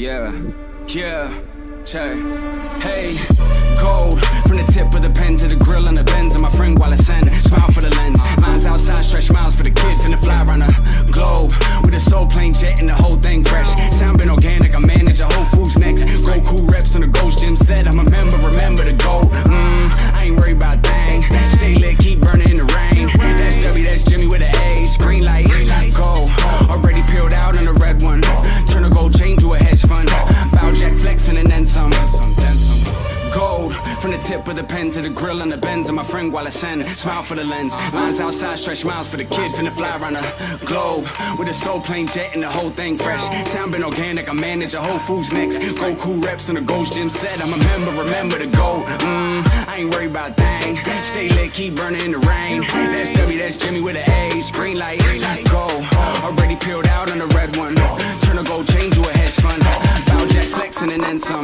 Yeah, check. Hey, gold from the tip of the pen to the grill and the Benz and my friend while I send. Smile for the lens. Lines outside, stretch miles for the kid finna fly around the globe with a soul plane jet and the whole thing fresh. Sound been organic, I manage a Whole Foods next. Goku reps on the Ghost Gym set. I'm a member, remember the goal. I ain't worried about thang. Stay lit, keep burning in the rain. That's W, that's Jimmy with an H. Green light, go. Already peeled out on the red one. Turn a gold chain to a hedge fund. Bow jack flexing and then some. Gold from the tip of the pen to the grill and the Benz and my friend while I send. Smile for the lens. Lines outside, stretch miles for the kid finna fly around the globe with a soul plane jet and the whole thing fresh. Sound been organic, I manage a Whole Foods next. Goku reps on the Ghost Gym set. I'm a member, remember the goal. I ain't worried about thang. Stay lit, keep burning in the rain. That's W, that's Jimmy with an H. Green light, go. Already peeled out on the red one. Turn a gold chain to a hedge fund. Bow jack flexing and then some.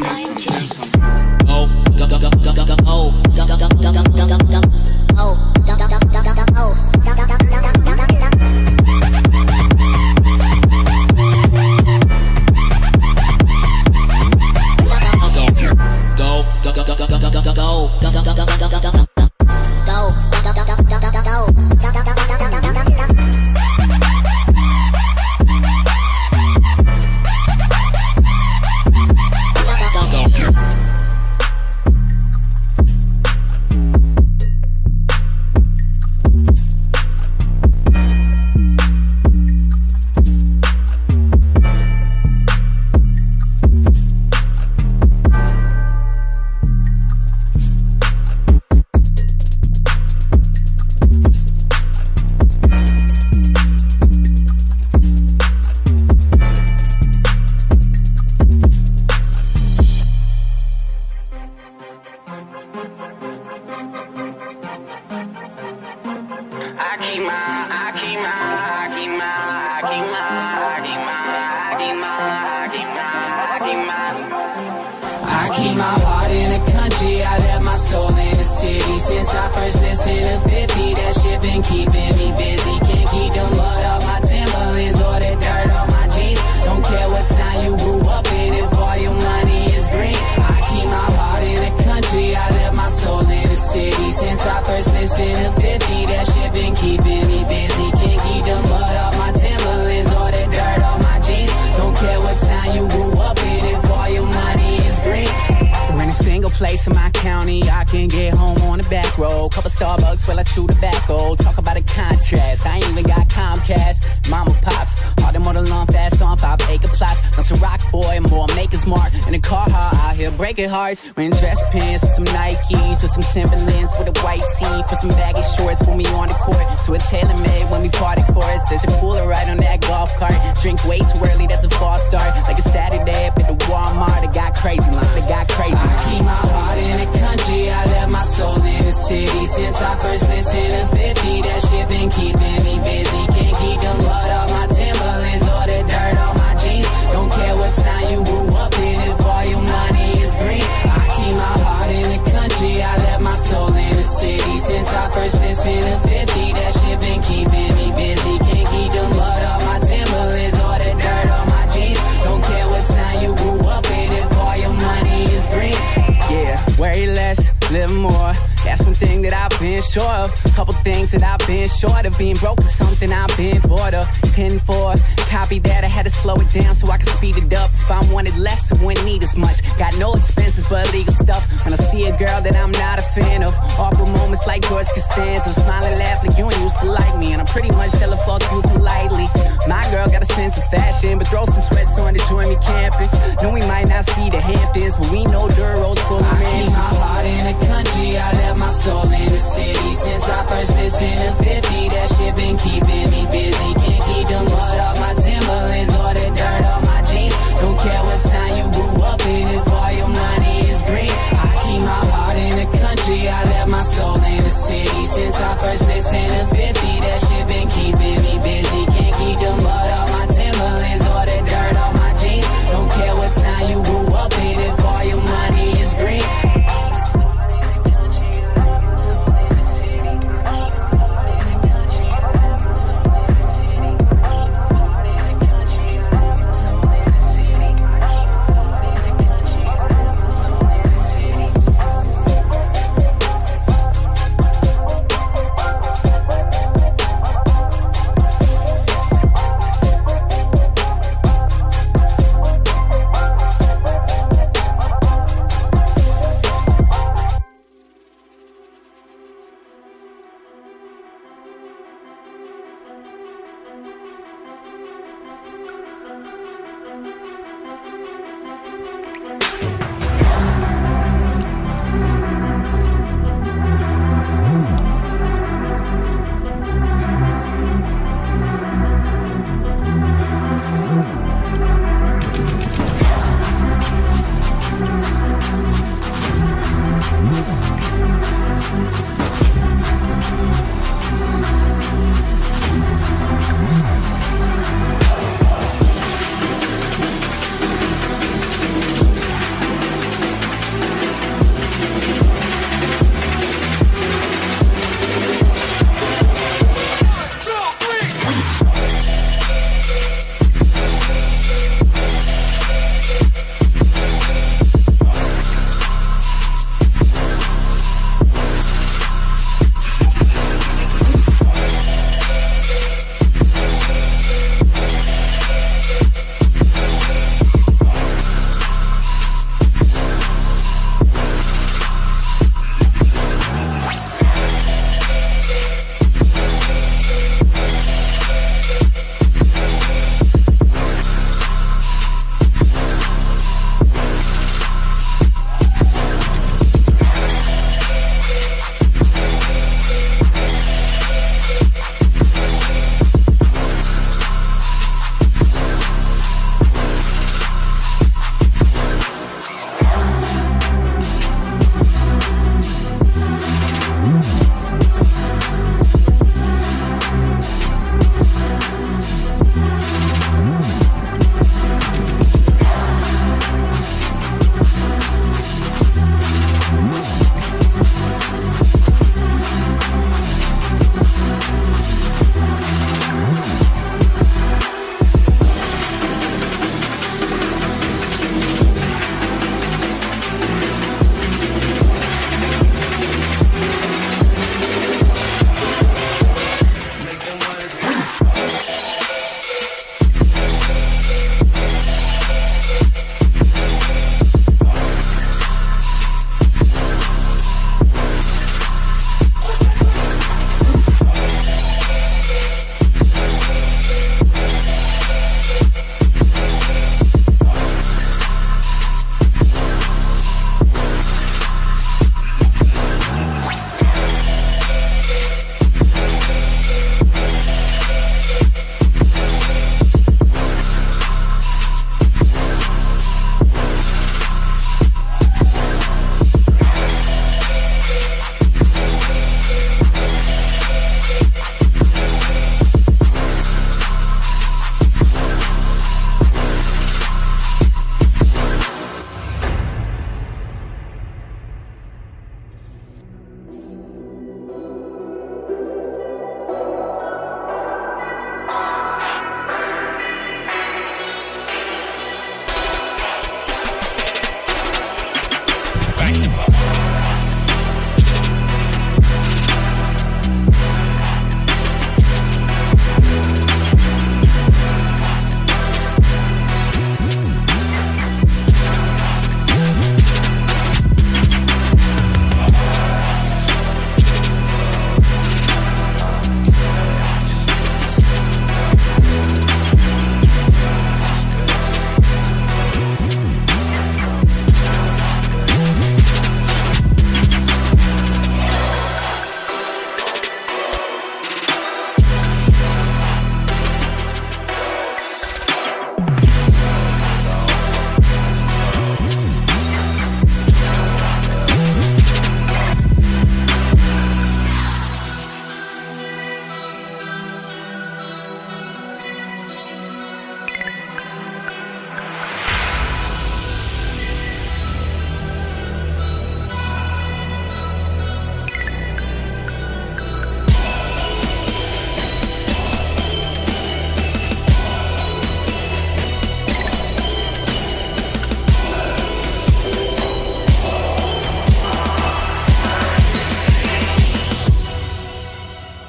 I keep my heart in the country, I left my soul in the city. Since I first listened to 50, that shit been keeping me busy. Can't keep the mud off my Timberlands or the dirt on my jeans. Don't care what town you grew up in, if all your money is green. I keep my heart in the country, I left my soul in the city. Since I first listened to 50, that shit been keeping me busy. Can't keep the mud off my Timberlands or the dirt on my jeans. Don't care what town you grew up in, if all your money is green. There ain't a single place in my county I can get home on the back road. Couple Starbucks while I chew tobacco. Talk about a contrast, I ain't even got Comcast. Mama pops, hard to mow the lawn fast on 5-acre plots. Not some rock boy, more Maker's Mark. In a car out here breaking hearts. Wearing dress pants with some Nikes, with some Timberlands with a white tee, for some baggy shorts when we on the court, to a tailor-made when we party chorus. There's a cooler right on that golf cart. Drink way too early, that's a false start. Like a Saturday up at the Walmart, it got crazy line, it got crazy line. I keep my heart in the country, I left my soul in the city. Since I first listened to 50, that shit been keeping me busy. Can't keep the mud off my Timberlands or the dirt on my jeans. Don't care what town you grew up in, if all your money is green. I keep my heart in the country, I left my soul in the city. Since I first listened to 50, that shit been keeping me busy. Can't keep the mud off my Timberlands or the dirt on my jeans. Don't care what town you grew up in, if all your money is green. Yeah, worry less, live more. That's one thing that I've been sure of. Couple things that I've been short of. Being broke is something I've been bored of. 10-4, copy that, I had to slow it down so I could speed it up. If I wanted less, I wouldn't need as much. Got no expenses but legal stuff. When I see a girl that I'm not a fan of, awkward moments like George Costanza. Smile and laugh like you ain't used to like me, and I pretty much tell her fuck you politely. My girl got a sense of fashion, but throw some sweats on to join me camping. No, we might not see the Hamptons, but we know Duro's full of mansions. I keep my heart in the country, I left my soul in the city. Since I first listened to 50, that shit been keeping me busy. Can't keep the mud off my Timberlands or the dirt on my jeans. Don't care what town you grew up in, if all your money is green. I keep my heart in the country, I left my soul in the city. Since I first listened to 50, that shit been keeping me busy. Can't keep the mud off my Timberlands or the dirt on my jeans. Don't care what town you grew up in, if all your money is green.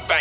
Bang.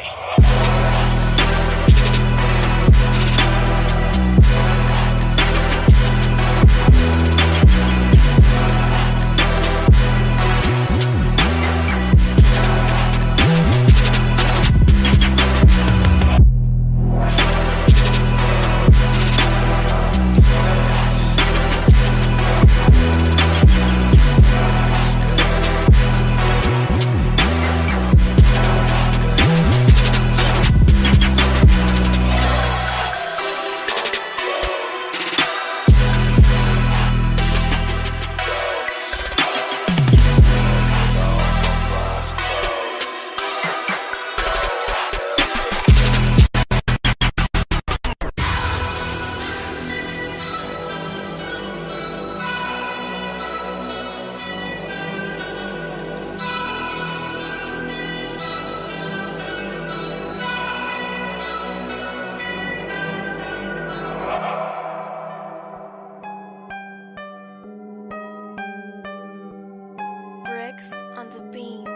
On the beat.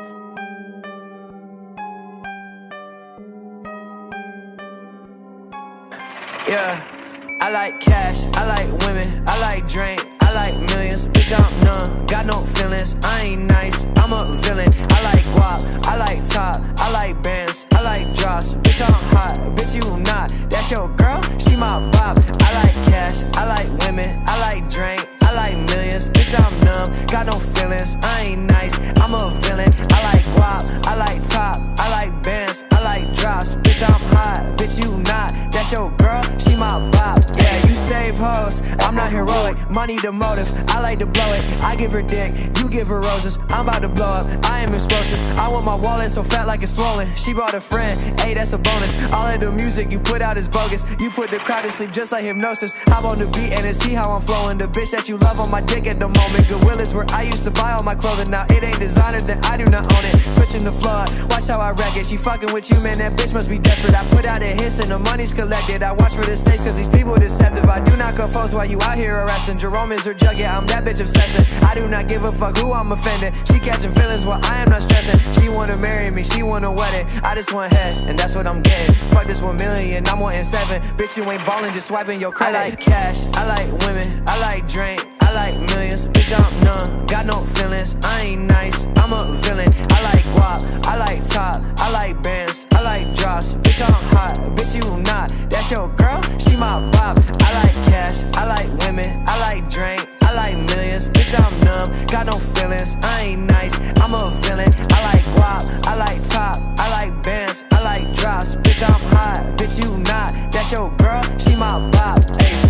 Yeah, I like cash, I like women, I like drink, I like millions, bitch I'm numb, got no feelings, I ain't nice, I'm a villain. I like guap, I like top, I like bands, I like drops, bitch I'm hot, bitch you not, that's your girl, she my bop. I like cash, I like women, I like drink, I like millions, bitch I'm numb, got no feelings, I ain't nice, I'm a villain. I like guap, I like top, I like bands, I like drops, bitch I'm hot, bitch you not, that's your girl, she my bop. Yeah, you save hoes, I'm not heroic, money the motive, I like to blow it, I give her dick, you give her roses, I'm about to blow up, I am explosive, I want my wallet so fat like it's swollen, she brought a friend, hey that's a bonus, all of the music you put out is bogus, you put the crowd to sleep just like hypnosis, hop on the beat and see how I'm flowing, the bitch that you love on my dick at the moment, Goodwill is where I used to buy all my clothing, now it ain't designer then I do not own it, switching the floor, watch how I wreck it, she fucking with you man, that bitch must be desperate, I put out a hits and the money's collected, I watch for the stakes cause these people deceptive, I do not confuse while you out here arresting, Jerome is her jug, yeah I'm that bitch obsessing, I do not give a fuck who I'm offending, she catching feelings while I am not stressing, she wanna marry me, she wanna wedding, I just want head, and that's what I'm getting, fuck this 1 million, I'm wanting 7, bitch you ain't ballin', just swiping your credit. I like cash, I like women, I like drink, I like millions, bitch I'm numb, got no feelings, I ain't nice, I'm a villain. I like guap, I like top, I like bands, I like drops, bitch I'm hot, bitch you not, that's your girl, she my bop. I like cash, I like women, I like drink, I like millions, bitch I'm numb, got no feelings, I ain't nice, I'm a villain. I like guap, I like top, I like bands, I like drops, bitch I'm hot, bitch you not, that's your girl, she my bop. Ay.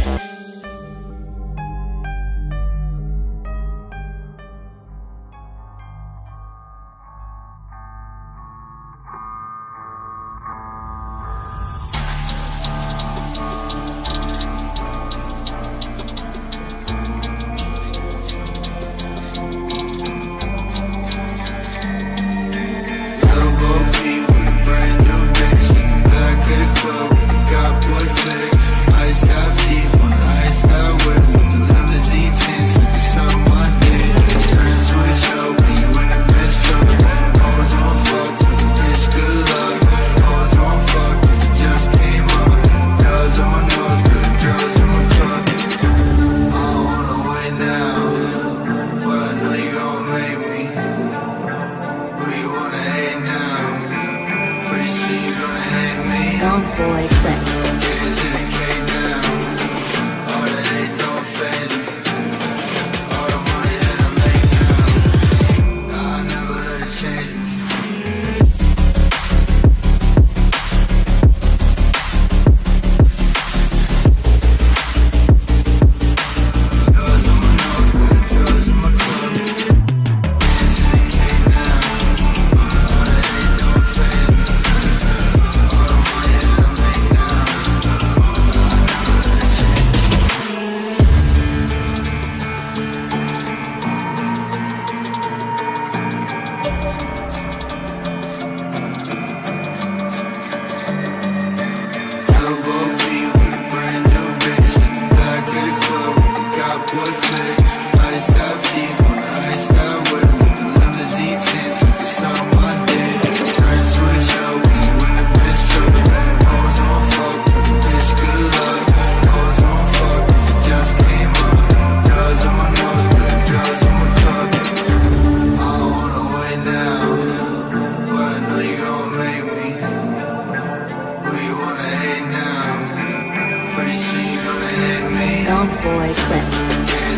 Boy Clip.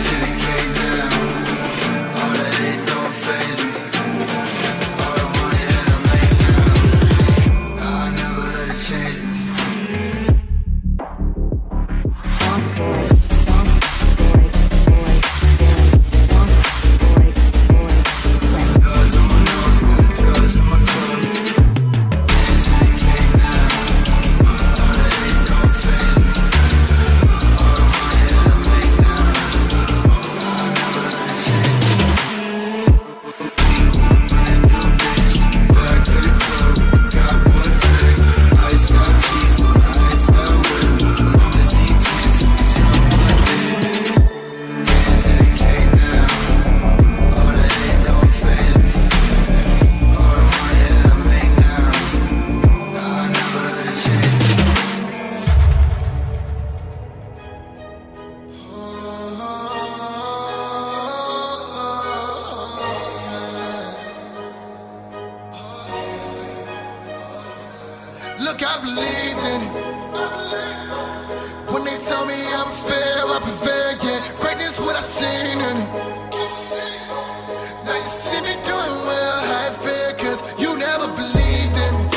Look, I believed in it. When they tell me I prevail, I prevail, yeah. Greatness what I seen in it. Now you see me doing well, how it feel, cause you never believed in me.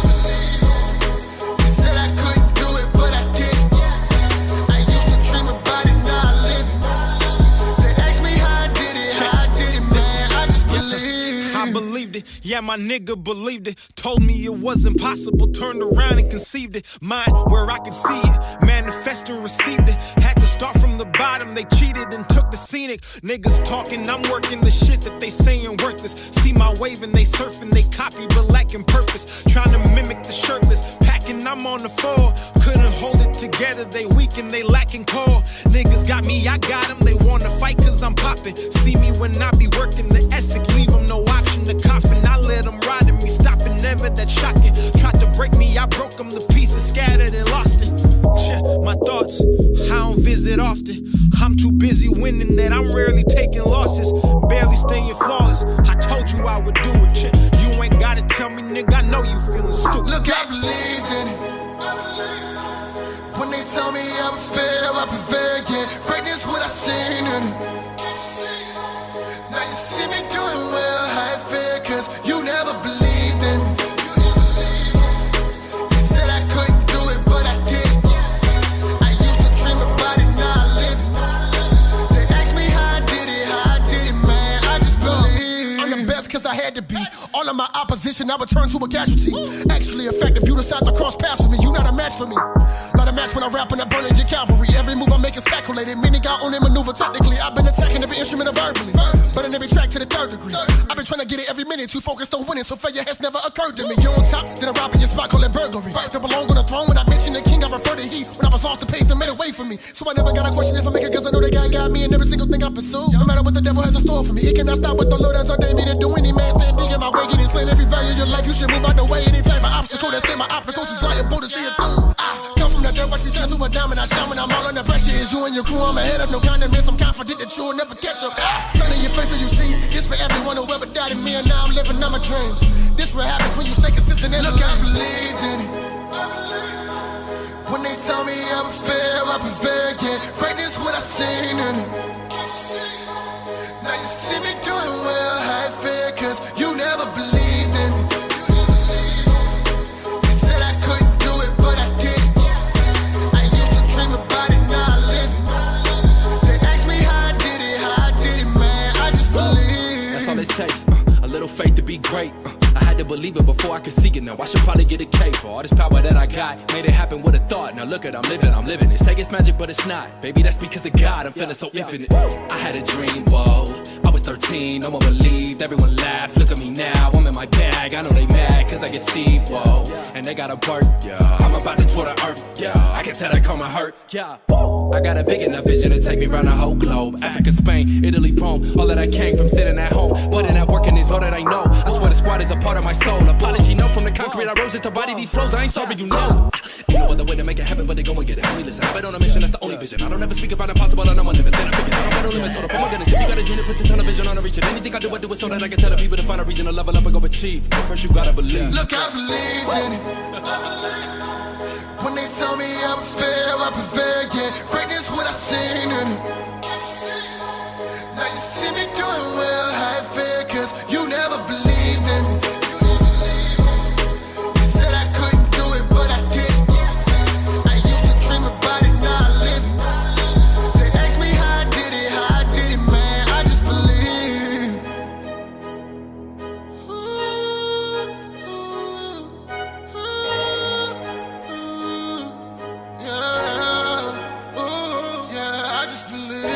You said I couldn't do it, but I did it. I used to dream about it, now I live it. They asked me how I did it, man. I just believed. I believed it, yeah, my nigga believed it. Told me it wasn't possible, turned around and conceived it. Mind where I could see it, manifest and received it. Had to start from the bottom, they cheated and took the scenic. Niggas talking, I'm working the shit that they saying worthless. See my wave and they surfing, they copy but lacking purpose. Trying to mimic the shirtless, packing, I'm on the floor. Couldn't hold it together, they weak and they lacking core. Niggas got me, I got them, they wanna fight cause I'm popping. See me when I be working the ethic, leave them no option. The coffin, I let them ride in me, stopping, never that shocking. Tried to break me, I broke them, the pieces scattered and lost it. My thoughts, I don't visit often. I'm too busy winning that I'm rarely taking losses. Barely staying flawless, I told you I would do it. You ain't gotta tell me, nigga, I know you feeling stupid. Look, I believed in it. When they tell me I prevail, yeah. Greatness what I seen in it. Now you see me doing well, how it feel, cause you never believed in me. You said I couldn't do it, but I did it. I used to dream about it, now I live it. They asked me how I did it, man. I just believe. I'm the best cause I had to be. All of my opposition, I would turn to a casualty. Actually effective, you decide to cross paths with me. You not a match for me. Not a match when I rap and I burn your cavalry. Every move I make is calculated, meaning I only maneuver technically. I've been attacking every instrument verbally, but in every track to the third degree. I've been trying to get it every minute, too focused on winning, so failure has never occurred to me. You're on top, then I rob in your spot, call it burglary. Don't belong on the throne, when I mention the king, I refer to he. When I was lost, the pace, they made a way for me. So I never got a question if I make it, cause I know that God got me in every single thing I pursue. No matter what the devil has in store for me, it cannot stop what the Lord has ordained me to do. Any man standing in my way, getting slain, every value of your life, you should move out the way. Any type of obstacle that's in my obstacles is liable to see it too. I come from the dirt, watch me turn to a diamond. I shine when I'm all under pressure. It's you and your crew, I'm ahead of no condiments. I'm confident that you'll never catch up. Stand in your face so you see, this for everyone who ever doubted me, and now I'm living out my dreams. This what happens when you stay consistent and look, I believed in it. When they tell me I prevail, yeah. Greatness what I seen in it. Now you see me doing well, how it feel, cause you never believed in me. You said I couldn't do it, but I did it. I used to dream about it, now I live it. They asked me how I did it, man. I just believe. That's all it takes, a little faith to be great. I had to believe it before I could see it. Now I should probably get a K for all this power that I got. Made it happen with a thought. Now look at I'm living. They say it's magic, but it's not. Baby, that's because of God. I'm feeling so infinite. I had a dream, whoa. I was 13, no one believed. Everyone laughed. Look at me now, I'm in my bag. I know they mad, cause I get cheap, whoa. And they gotta work, yeah. I'm about to tour the earth, yeah. I can tell that karma hurt, yeah. I got a big enough vision to take me around the whole globe. Africa, Spain, Italy, Rome. All that I came from sitting at home. Putting that work in is all that I know. I swear the squad is a part of my soul. Apology, no, from the concrete I rose into body these flows. I ain't sorry, you know. Ain't no other way to make it happen, but they go and get it. Homie, listen, I've been on a mission, that's the only vision. I don't ever speak about impossible, and I'm on limits. Then I figure I don't got no limits, so for my goodness, if you got a dream to put your television on a reach it. Anything I do it so that I can tell the people to find a reason to level up and go achieve. But first you gotta believe. Look, I believed in it. When they told me I would fail, I prevailed, yeah. Greatness what I seen in it. Now you see me doing well, how it feel, cause you never believed in me. You said I couldn't do it, but I did it. I used to dream about it, now I live it. They asked me how I did it, man, I just believe. Yeah, I just believe.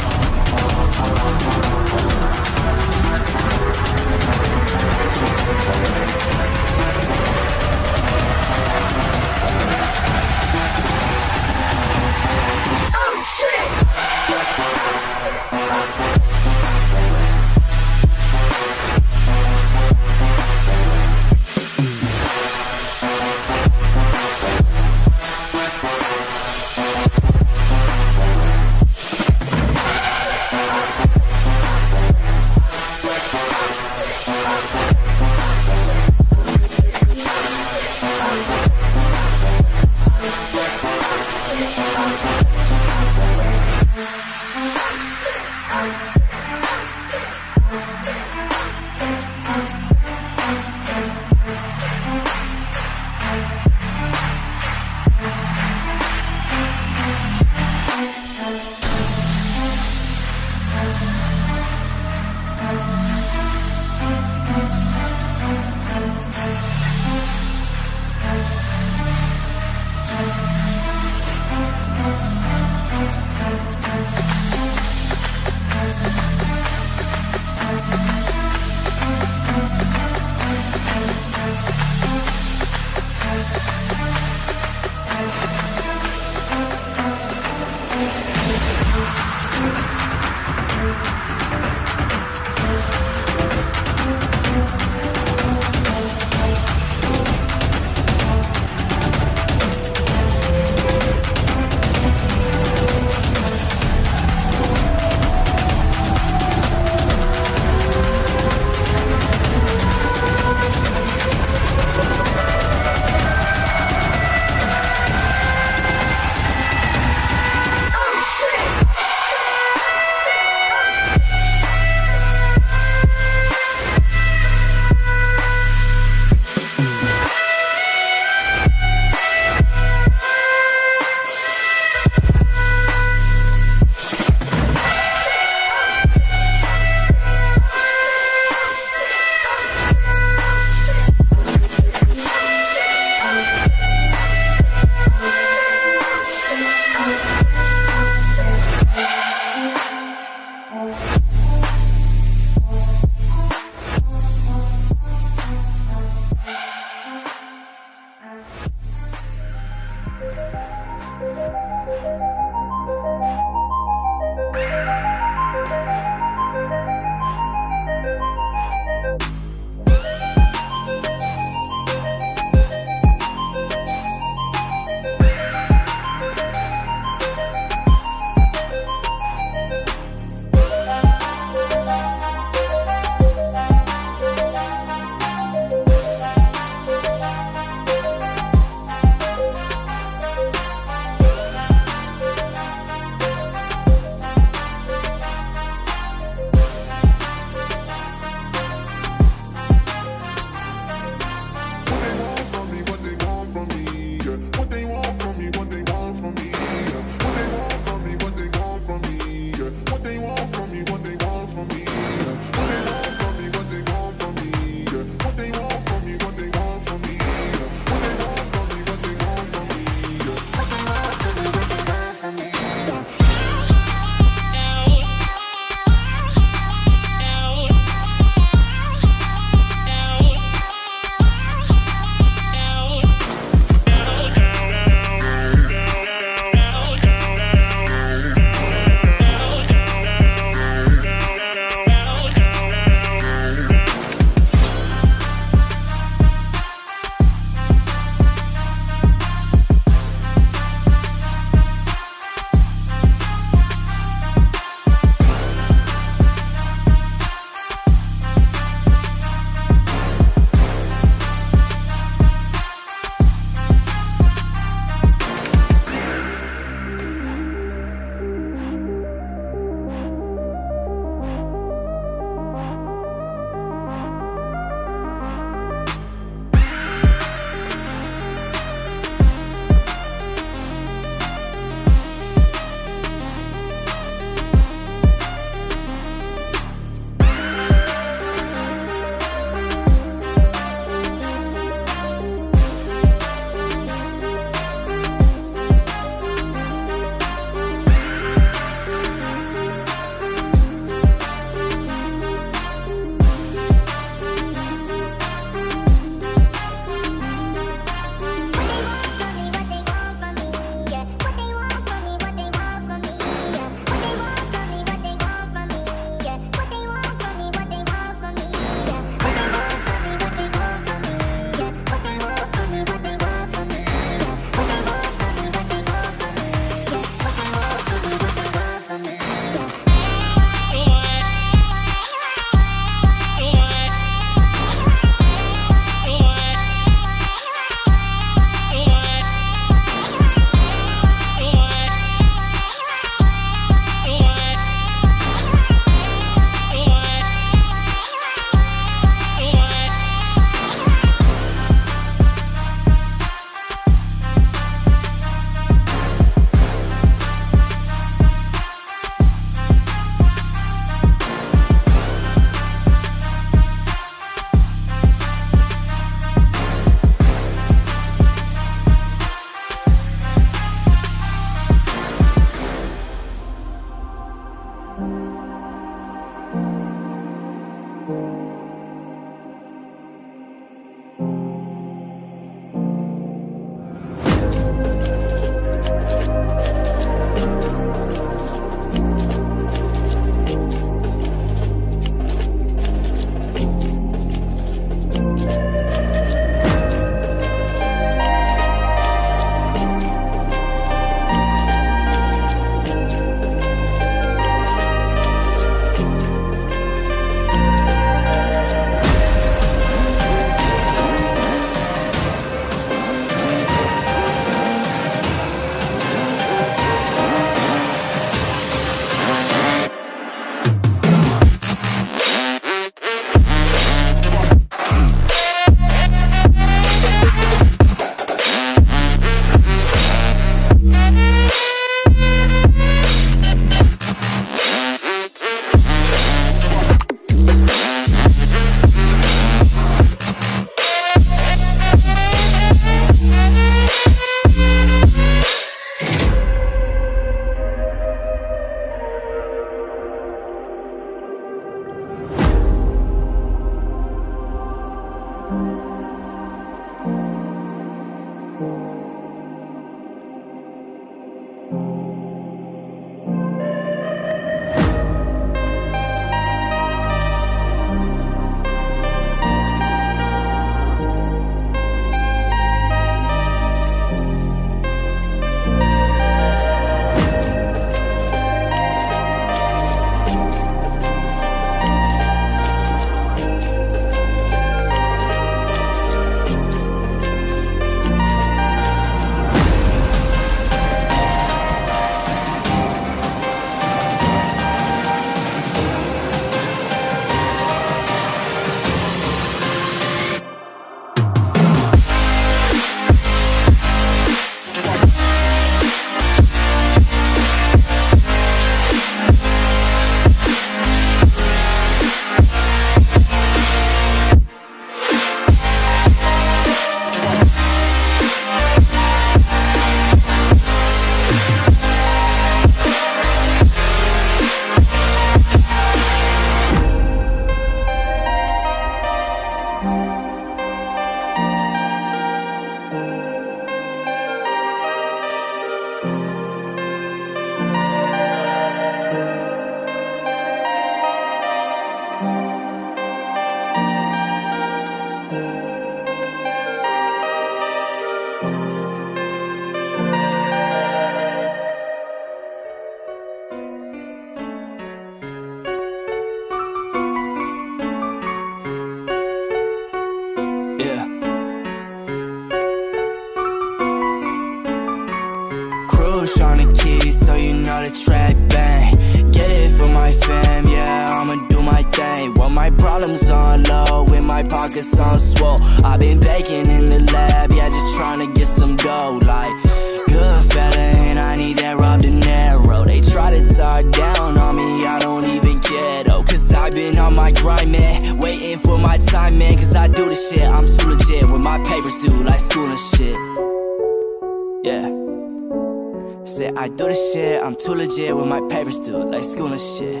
pockets on swole. I've been baking in the lab, yeah, just trying to get some dough. Like, good fella, and I need that Rob De Niro. They try to talk down on me, I don't even care though. Cause I've been on my grind, man, waiting for my time, man. Cause I do the shit, I'm too legit with my papers due, like school and shit. Yeah. Say I do the shit, I'm too legit with my papers due, like school and shit.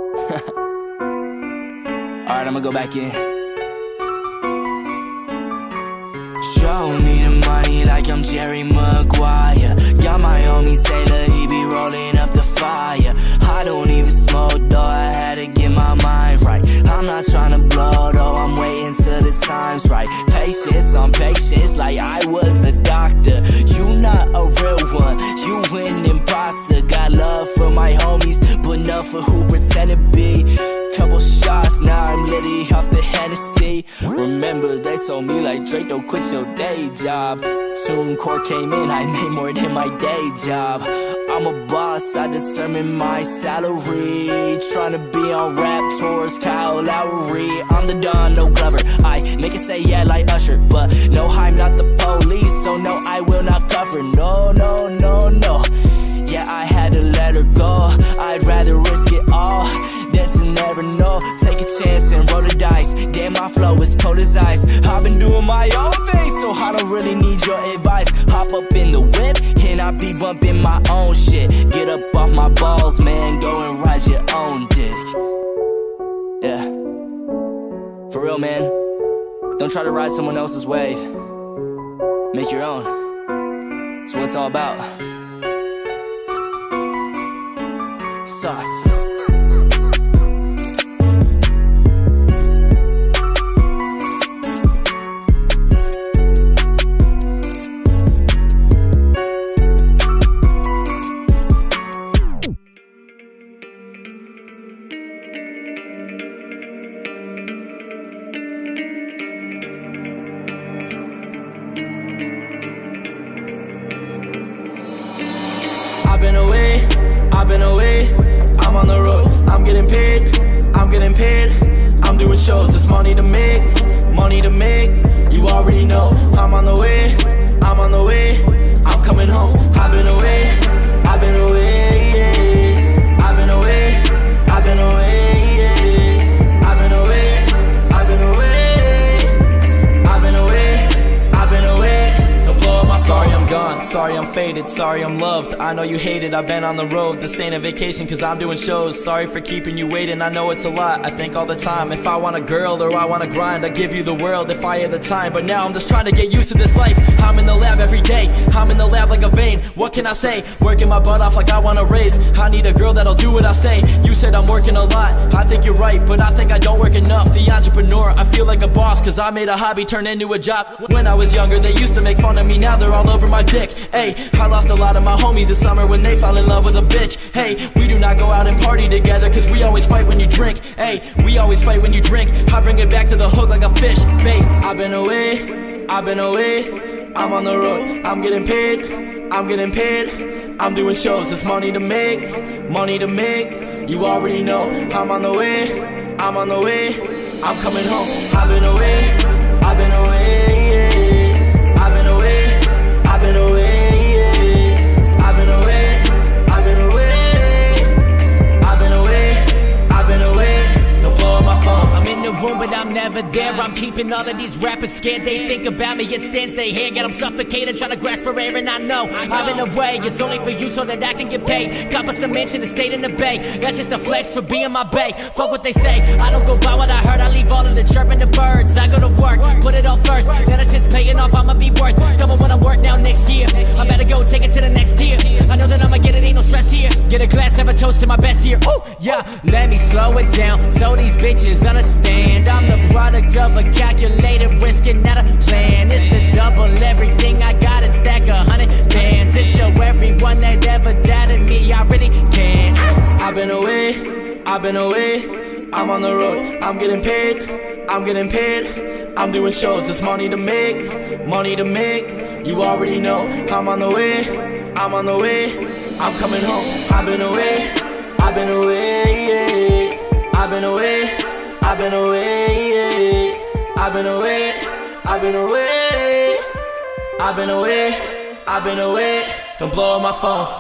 Alright, I'ma go back in. Show me the money like I'm Jerry Maguire. Got my homie Taylor, he be rolling up the fire. I don't even smoke though, I had to get my mind right. I'm not trying to blow though, I'm waiting till the time's right. Patience on patience like I was a doctor. You not a real one, you an imposter. Got love for my homies, but none for who pretend to be. Couple shots, now I'm litty off the Hennessy. Remember they told me like Drake, don't quit your day job. TuneCore came in, I made more than my day job. I'm a boss, I determine my salary. Tryna be on rap tours, Kyle Lowry. I'm the Don, no Glover, I make it say yeah like Usher. But no, I'm not the police, so no, I will not cover. No, no, no, no. Yeah, I had to let her go. I'd rather risk it all than to never know. Take a chance and roll the dice. Damn, my flow is cold as ice. I've been doing my own thing, so I don't really need your advice. Hop up in the whip and I be bumping my own shit. Get up off my balls, man, go and ride your own dick. Yeah, for real, man. Don't try to ride someone else's wave. Make your own. That's what it's all about. Sauce. I've been away, I'm on the road, I'm getting paid, I'm doing shows, it's money to make, you already know, I'm on the way, I'm coming home, I've been away, yeah. I've been away, yeah. I've been away, don't blow up my sorry I'm gone, sorry I'm faded, sorry I'm loved, I know you hate it, I've been on the road, this ain't a vacation cause I'm doing shows, sorry for keeping you waiting, I know it's a lot, I think all the time, if I want a girl or I want to grind, I give you the world if I had the time, but now I'm just trying to get used to this life, I'm in the lab every day, I'm in the lab like a vein, what can I say, working my butt off like I want to raise, I need a girl that'll do what I say, you said I'm working a lot, I think you're right, but I think I don't work enough, the entrepreneur, I feel like a boss, cause I made a hobby turn into a job, when I was younger they used to make fun of me, now they're all over my dick, hey, I lost a lot of my homies this summer when they fell in love with a bitch, hey, we do not go out and party together cause we always fight when you drink, hey, we always fight when you drink, I bring it back to the hook like a fish, babe, I've been away, I'm on the road, I'm getting paid, I'm doing shows, it's money to make, you already know, I'm on the way, I'm coming home, I've been away, yeah. I've been away, yeah. I've been away, don't blow up my phone. I'm in the room but I'm never there, I'm keeping all of these rappers scared, they think about me, it stands their hair, get them suffocated, trying to grasp for air, and I know I've been away, it's only for you so that I can get paid, cop us a mansion and stayed in the bay, that's just a flex for being my bae, fuck what they say, I don't go by what I heard, I leave all of the chirping the birds, I go to work, put it all first, then that shit's paying off, I'ma be worth, double what I'm worth now next year, I better go take it to the next tier, I know that I'ma get it, ain't no stress here, get a glass, have a toast to my best year, ooh, yeah, let me slow it down, so these bitches understand, I'm the product of a calculated risk and not a plan, it's to double everything I got and stack 100 bands, it show everyone that ever doubted me, I really can, I've been away, I'm on the road, I'm getting paid, I'm doing shows, it's money to make, you already know, I'm on the way, I'm coming home, I've been away, yeah. I've been away, yeah. I've been away, I've been away, I've been away, I've been away. Don't blow up my phone.